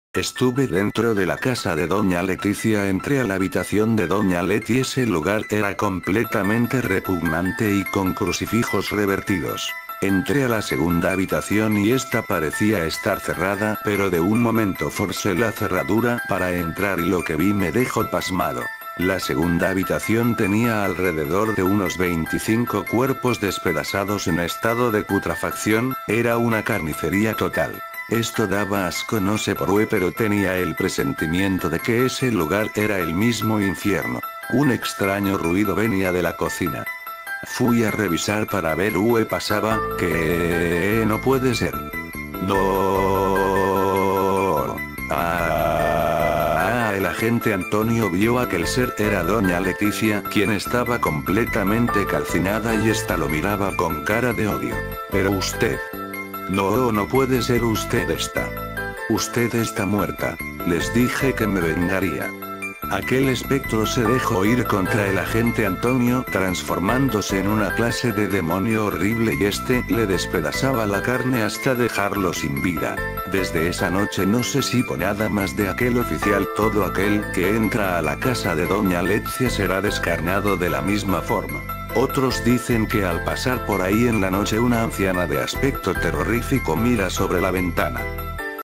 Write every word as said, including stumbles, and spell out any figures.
Estuve dentro de la casa de doña Leticia, entré a la habitación de doña Leti, ese lugar era completamente repugnante y con crucifijos revertidos. Entré a la segunda habitación y esta parecía estar cerrada, pero de un momento forcé la cerradura para entrar y lo que vi me dejó pasmado. La segunda habitación tenía alrededor de unos veinticinco cuerpos despedazados en estado de putrefacción, era una carnicería total. Esto daba asco, no sé por qué, pero tenía el presentimiento de que ese lugar era el mismo infierno. Un extraño ruido venía de la cocina. Fui a revisar para ver qué pasaba, que no puede ser. No. Ah, el agente Antonio vio aquel ser, era doña Leticia, quien estaba completamente calcinada y esta lo miraba con cara de odio. Pero usted. No, no puede ser, usted está. Usted está muerta. Les dije que me vengaría. Aquel espectro se dejó ir contra el agente Antonio, transformándose en una clase de demonio horrible y este le despedazaba la carne hasta dejarlo sin vida. Desde esa noche no se supo nada más de aquel oficial. Todo aquel que entra a la casa de doña Leticia será descarnado de la misma forma. Otros dicen que al pasar por ahí en la noche una anciana de aspecto terrorífico mira sobre la ventana.